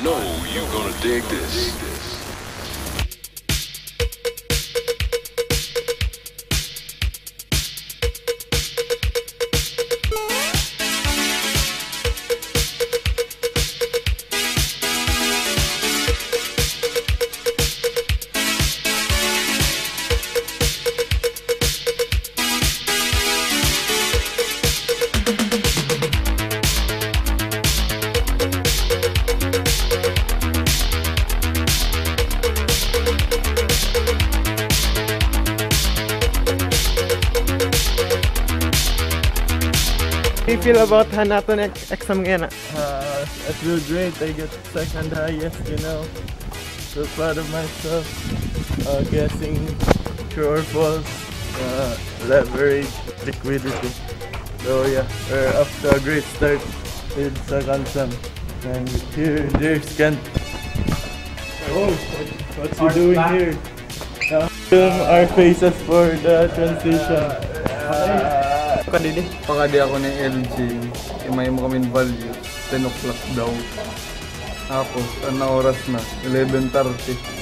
know you're gonna dig this. How do you feel about Hanaton exam ngayon? I feel great. I got second highest, you know. So proud of myself. Guessing true or false, leverage, liquidity. So yeah, we're off to a great start with second sem. And here, there's Kent. Oh, what's he doing here? Film our faces for the transition. Kanini? Pakadi ako ng LG, imay mo kami value, 10 o'clock daw. Tapos, ano oras na? 11:30.